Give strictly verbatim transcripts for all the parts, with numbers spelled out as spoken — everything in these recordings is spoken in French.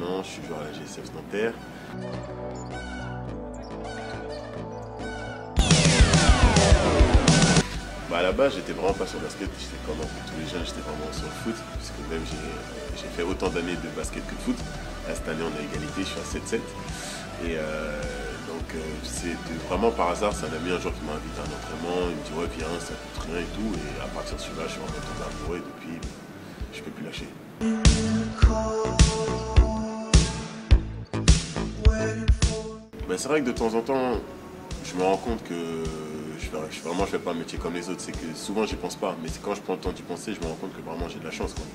an, je suis joueur à la G S F Nanterre. Bah à la base, j'étais vraiment pas sur le basket, j'étais comme un peu tous les jeunes, j'étais vraiment sur le foot, puisque même j'ai fait autant d'années de basket que de foot. Là, cette année, on a égalité, je suis à sept sept. Et euh, donc, euh, c'est vraiment par hasard, c'est un ami un jour qui m'a invité à un entraînement, il me dit ouais, viens, ça coûte rien et tout. Et à partir de celui-là, je suis vraiment tombé amoureux et depuis, je peux plus lâcher. Ben, c'est vrai que de temps en temps, je me rends compte que je fais, je, vraiment je fais pas un métier comme les autres. C'est que souvent j'y pense pas, mais quand je prends le temps d'y penser, je me rends compte que vraiment j'ai de la chance, quoi.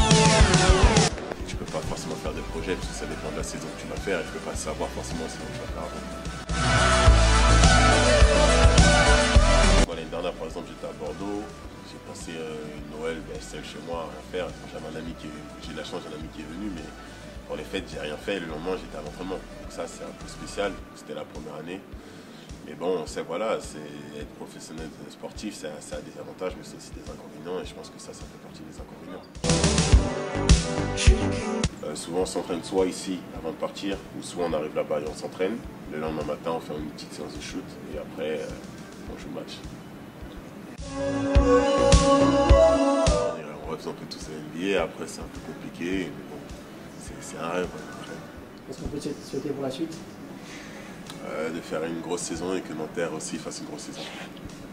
Je peux pas forcément faire des projets parce que ça dépend de la saison que tu vas faire et je peux pas savoir forcément ce que tu vas faire avant. L'année dernière par exemple j'étais à Bordeaux, j'ai passé euh, Noël ben, seul chez moi à rien faire. J'avais un ami qui j'ai la chance, j'ai un ami qui est venu, mais pour les fêtes j'ai rien fait. Le lendemain j'étais à l'entraînement. Donc ça c'est un peu spécial, c'était la première année. Mais bon, on sait, voilà, être professionnel sportif, ça, ça a des avantages, mais c'est aussi des inconvénients, et je pense que ça, ça fait partie des inconvénients. Euh, souvent, on s'entraîne soit ici, avant de partir, ou soit on arrive là-bas et on s'entraîne. Le lendemain matin, on fait une petite séance de shoot, et après, euh, on joue le match. On rêve un peu tous à N B A, après c'est un peu compliqué, mais bon, c'est un rêve. Qu'est-ce qu'on peut souhaiter pour la suite? Euh, de faire une grosse saison et que Nanterre aussi fasse une grosse saison.